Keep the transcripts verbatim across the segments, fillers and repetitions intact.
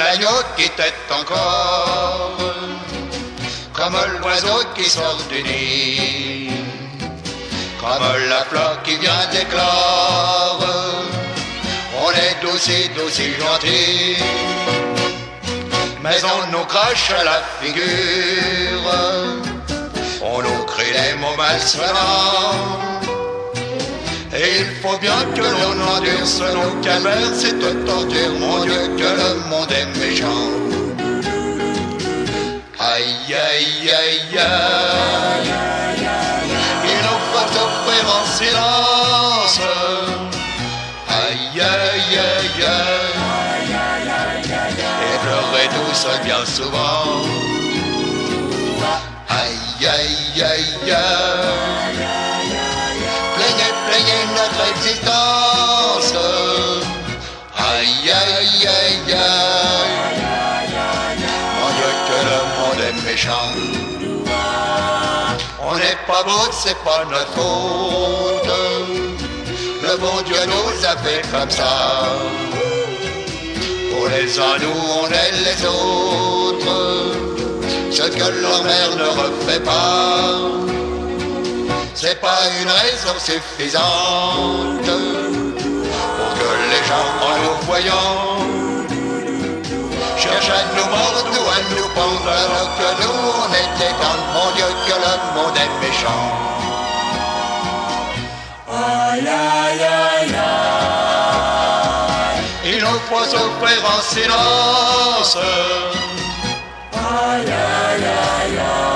l'agneau qui tète encore, comme l'oiseau qui sort du nid, comme la fleur qui vient d'éclore. On est aussi, aussi gentil, mais on nous crache à la figure, on nous crie des mots malsonnants. Et il faut bien que l'on endure ce nos calvaires, cette torture, mon Dieu, que le monde est méchant. Aïe, aïe, aïe, aïe, il nous faut souffrir en silence. Aïe, aïe, aïe, aïe, et pleurer tout seul bien souvent. Aïe, aïe, aïe, aïe, plaignez, plaignez notre existence. Aïe, aïe, aïe, aïe, mon Dieu que le monde est méchant. On n'est pas beau, c'est pas notre faute, le bon Dieu nous a fait comme ça. Pour les uns nous on est les autres, ce que leur mère ne refait pas. C'est pas une raison suffisante pour que les gens en nous voyant cherchent à nous mordre ou à nous pendre, alors que nous on était dans mon Dieu que le monde est méchant. Aïe, aïe, aïe, aïe, il nous faut souffrir en silence. Aïe, aïe, aïe,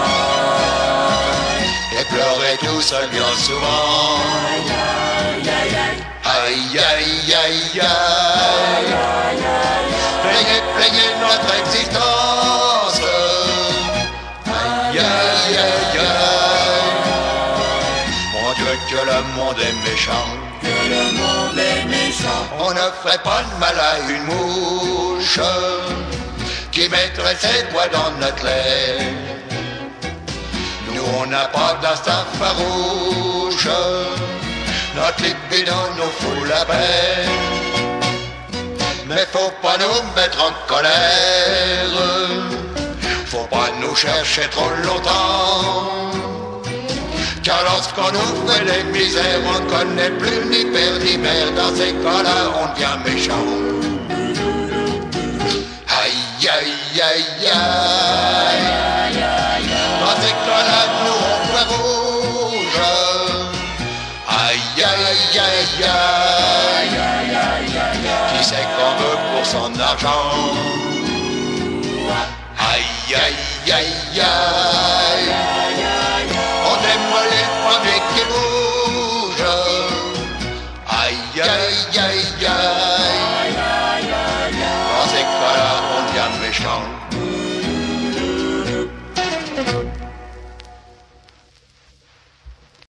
aïe, et pleurer tout seul bien souvent. Aïe, aïe, aïe, aïe, aïe, aïe, plaignez, plaignez notre existence. Aïe, aïe, aïe, aïe, mon Dieu que le monde est méchant. Que le monde est méchant. On ne ferait pas de mal à une mouche qui mettrait ses doigts dans notre lait. Nous on n'a pas d'instinct farouche, notre libido nous fout la paix. Mais faut pas nous mettre en colère, faut pas nous chercher trop longtemps, car lorsqu'on nous fait les misères, on ne connaît plus ni père ni mère. Dans ces cas-là on devient méchant. Aïe, aïe, aïe, aïe, dans ces cas-là nous on voit rouge. Aïe, aïe, aïe, aïe, qui c'est qu'on veut pour son argent.